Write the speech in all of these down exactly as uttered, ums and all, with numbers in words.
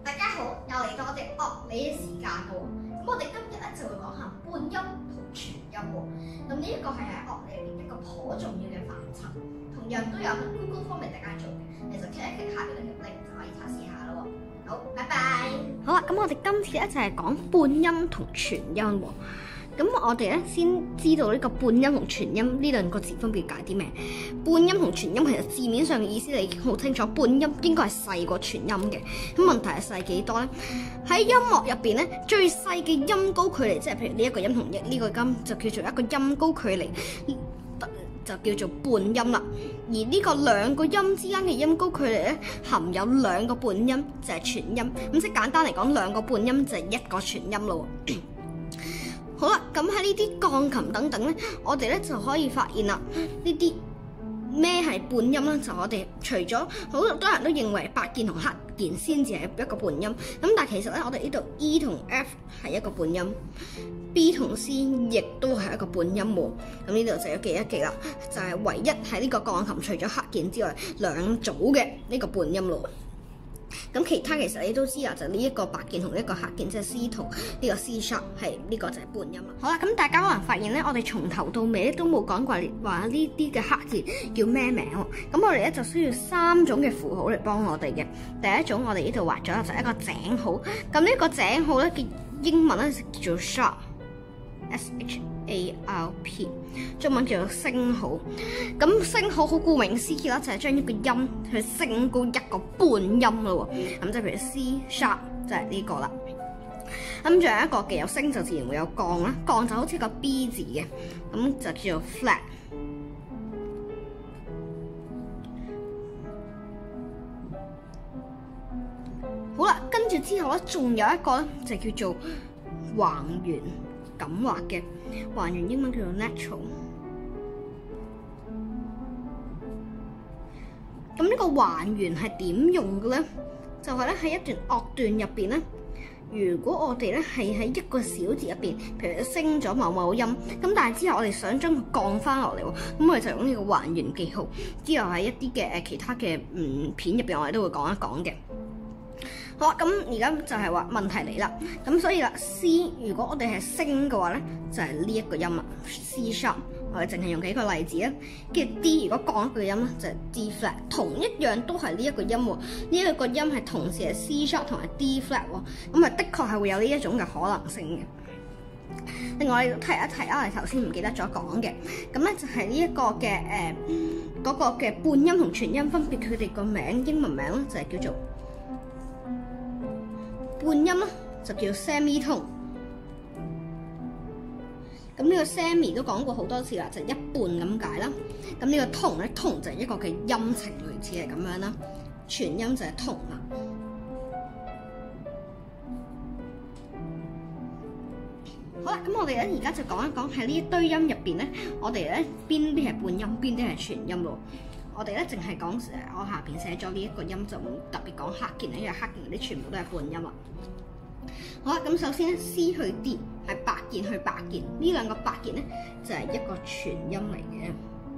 大家好，又嚟到我哋樂理嘅時間喎。咁我哋今日咧就會講下半音同全音喎。咁呢一個係喺樂理入邊一個頗重要嘅範疇，同樣都有喺 Google Form 俾大家做嘅。你就 click 一 click 下邊嘅條 link 就可以測試下咯喎。好，拜拜。 好啦，咁我哋今次咧就係講半音同全音喎。咁我哋咧先知道呢個半音同全音呢兩個字分別解啲咩？半音同全音其實字面上嘅意思你已經好清楚，半音應該係細過全音嘅。咁問題係細幾多咧？喺音樂入邊咧，最細嘅音高距離，即係譬如呢一個音同呢個音就叫做一個音高距離，就叫做半音啦。而呢個兩個音之間嘅音高距離咧，含有兩個半音就係全音。咁即係簡單嚟講，兩個半音就係一個全音咯。好啦，咁喺呢啲鋼琴等等咧，我哋咧就可以發現啦，呢啲咩係半音咧？就我哋除咗好多人都認為白鍵同黑鍵先至係一個半音，咁但係其實咧，我哋呢度 E 同 F 係一個半音 ，B 同 C 亦都係一個半音喎。咁呢度就要記一記啦，就係唯一喺呢個鋼琴除咗黑鍵之外兩組嘅呢個半音咯。咁其他其實你都知啊，就呢、是、一個白鍵同一個黑鍵，即係 C 同呢個 C sharp 係呢個就係半音啦。好啦，咁大家可能發現咧，我哋從頭到尾都冇講過話呢啲嘅黑鍵叫咩名喎。咁我哋咧就需要三種嘅符號嚟幫我哋嘅。第一種我哋呢度畫咗就係一個井號。咁呢個井號咧嘅英文咧就叫做 sharp，S H A R P， 中文叫做升號。咁升號好顧名思義啦，就係將一個音去升高一個半音咯喎。咁即係譬如 C sharp 就係呢個啦。咁仲有一個嘅有升就自然會有降啦，降就好似個 B 字嘅，咁就叫做 flat。好啦，跟住之後咧，仲有一個咧就叫做橫圓咁畫嘅。橫圓英文叫做 natural。咁呢個橫圓係點用嘅咧？就係咧喺一段樂段入邊咧，如果我哋咧係喺一個小節入邊，譬如升咗某某音，咁但係之後我哋想將佢降翻落嚟喎，咁我哋就用呢個橫圓記號。之後喺一啲嘅誒其他嘅嗯片入邊，我哋都會講一講嘅。好啦，咁而家就係話問題嚟啦。咁所以啦 ，C 如果我哋係升嘅話咧，就係呢一個音啦 ，C sharp。我哋淨係用幾個例子啊。跟住 D 如果降一個音咧，就係 D flat， 同一樣都係呢一個音喎。呢一個音係同時係 C sharp 同埋 D flat 喎。咁啊，的確係會有呢一種嘅可能性嘅。另外，我哋提一提啊，我哋頭先唔記得咗講嘅，咁咧就係呢一個嘅誒嗰個嘅半音同全音分別，佢哋個名英文名咧就係叫做半音啦，就叫 semitone。咁呢個 semi 都講過好多次啦，就係、一半咁解啦。咁呢個 tone 咧 tone 就係一個嘅音程，類似係咁樣啦。全音就係 tone 啦。好啦，咁我哋咧而家就講一講喺呢一堆音入邊咧，我哋咧邊啲係半音，邊啲係全音咯。我哋咧淨係講誒，我下邊寫咗呢一個音，就唔特別講黑鍵，因為黑鍵嗰啲全部都係半音啦。好啦，咁首先咧 C 去 D 係白鍵去白鍵，呢兩個白鍵咧就係、是、一個全音嚟嘅。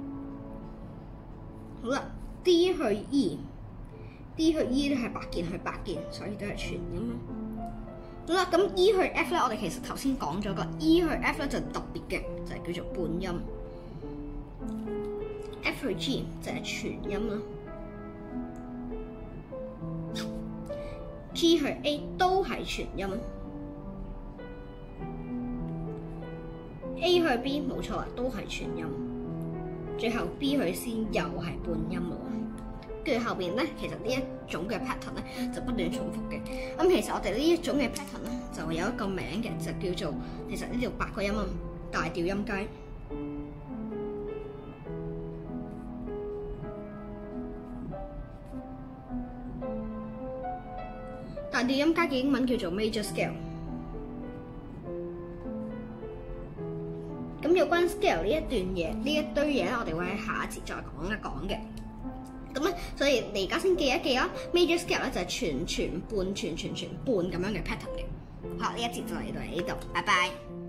好啦 ，D 去 E，D 去 E 咧係白鍵去白鍵，所以都係全音啦。好啦，咁 E 去 F 咧，我哋其實頭先講咗個 E 去 F 咧就特別嘅，就係、是、叫做半音。F 去 G 就係全音啦。G 去 A 都係全音。A 去 B 冇錯啦，都係全音。最後 B 去 C 又係半音咯。跟住後邊咧，其實呢一種嘅 pattern 咧就不斷重複嘅。咁其實我哋呢一種嘅 pattern 咧就有一個名嘅，就叫做其實呢條八個音啊，大調音階。大調音階嘅英文叫做 major scale。咁有關 scale 呢一段嘢，呢一堆嘢咧，我哋會喺下一節再講一講嘅。咁咧，所以你而家先記一記啦。major scale 咧就係全全半全全全半咁樣嘅 pattern 嘅。好，呢一節就嚟到呢度，拜拜。